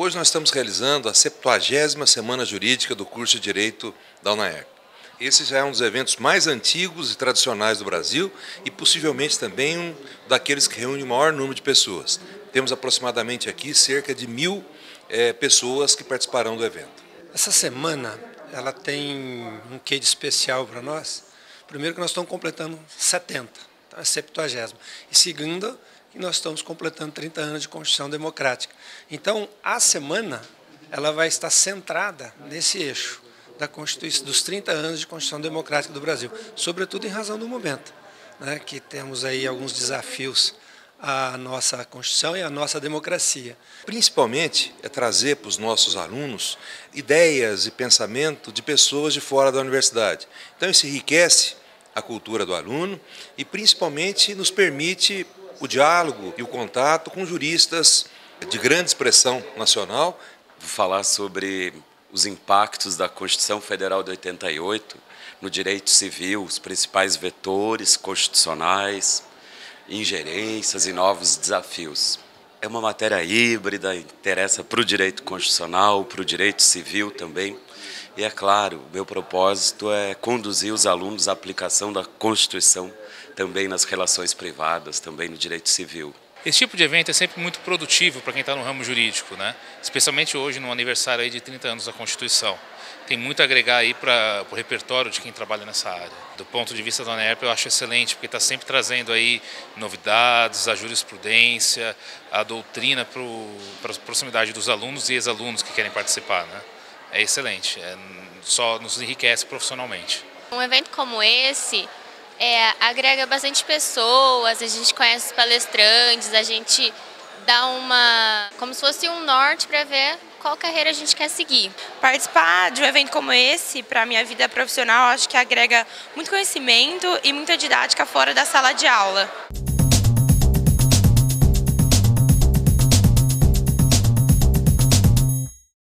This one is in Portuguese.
Hoje nós estamos realizando a 70ª Semana Jurídica do curso de Direito da UNAERP. Esse já é um dos eventos mais antigos e tradicionais do Brasil e possivelmente também um daqueles que reúne o maior número de pessoas. Temos aproximadamente aqui cerca de 1000 pessoas que participarão do evento. Essa semana ela tem um quê de especial para nós. Primeiro que nós estamos completando 70, então é 70ª. E segundo, que nós estamos completando 30 anos de Constituição Democrática. Então, a semana ela vai estar centrada nesse eixo da Constituição, dos 30 anos de Constituição Democrática do Brasil, sobretudo em razão do momento, né, que temos aí alguns desafios à nossa Constituição e à nossa democracia. Principalmente é trazer para os nossos alunos ideias e pensamento de pessoas de fora da universidade. Então isso enriquece a cultura do aluno e principalmente nos permite o diálogo e o contato com juristas de grande expressão nacional. Vou falar sobre os impactos da Constituição Federal de 88 no direito civil, os principais vetores constitucionais, ingerências e novos desafios. É uma matéria híbrida, interessa para o direito constitucional, para o direito civil também. E é claro, o meu propósito é conduzir os alunos à aplicação da Constituição também nas relações privadas, também no direito civil. Esse tipo de evento é sempre muito produtivo para quem está no ramo jurídico, né? Especialmente hoje, no aniversário aí de 30 anos da Constituição. Tem muito a agregar aí para o repertório de quem trabalha nessa área. Do ponto de vista da UNERP, eu acho excelente, porque está sempre trazendo aí novidades, a jurisprudência, a doutrina para a proximidade dos alunos e ex-alunos que querem participar, né? É excelente, só nos enriquece profissionalmente. Um evento como esse agrega bastante pessoas, a gente conhece os palestrantes, a gente dá como se fosse um norte para ver qual carreira a gente quer seguir. Participar de um evento como esse, para a minha vida profissional, acho que agrega muito conhecimento e muita didática fora da sala de aula.